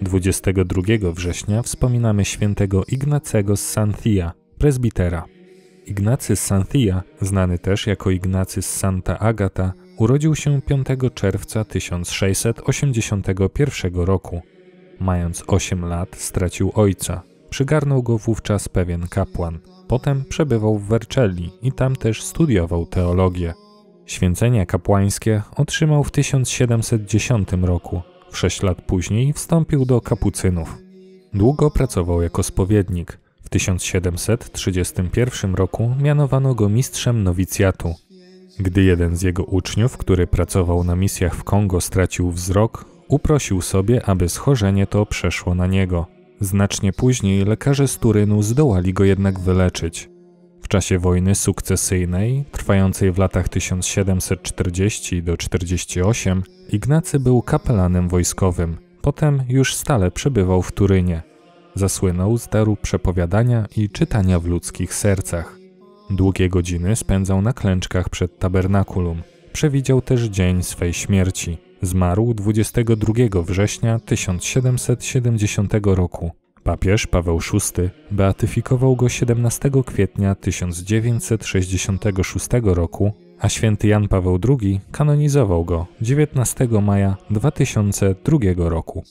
22 września wspominamy świętego Ignacego z Santhia, prezbitera. Ignacy z Santhia, znany też jako Ignacy z Santa Agata, urodził się 5 czerwca 1681 roku. Mając 8 lat, stracił ojca. Przygarnął go wówczas pewien kapłan. Potem przebywał w Vercelli i tam też studiował teologię. Święcenia kapłańskie otrzymał w 1710 roku. W 6 lat później wstąpił do kapucynów. Długo pracował jako spowiednik. W 1731 roku mianowano go mistrzem nowicjatu. Gdy jeden z jego uczniów, który pracował na misjach w Kongo, stracił wzrok, uprosił sobie, aby schorzenie to przeszło na niego. Znacznie później lekarze z Turynu zdołali go jednak wyleczyć. W czasie wojny sukcesyjnej, trwającej w latach 1740 do 48, Ignacy był kapelanem wojskowym. Potem już stale przebywał w Turynie. Zasłynął z daru przepowiadania i czytania w ludzkich sercach. Długie godziny spędzał na klęczkach przed tabernakulum. Przewidział też dzień swej śmierci. Zmarł 22 września 1770 roku. Papież Paweł VI beatyfikował go 17 kwietnia 1966 roku, a święty Jan Paweł II kanonizował go 19 maja 2002 roku.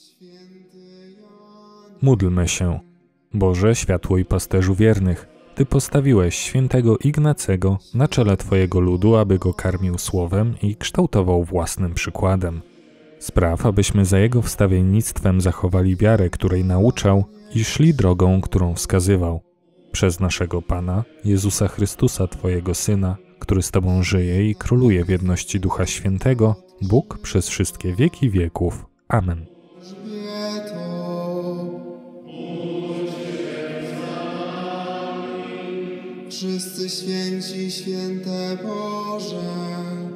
Módlmy się. Boże, światło i pasterzu wiernych, Ty postawiłeś świętego Ignacego na czele Twojego ludu, aby go karmił słowem i kształtował własnym przykładem. Spraw, abyśmy za jego wstawiennictwem zachowali wiarę, której nauczał i szli drogą, którą wskazywał. Przez naszego Pana, Jezusa Chrystusa, Twojego Syna, który z Tobą żyje i króluje w jedności Ducha Świętego, Bóg przez wszystkie wieki wieków. Amen. Wszyscy święci, święte Boże,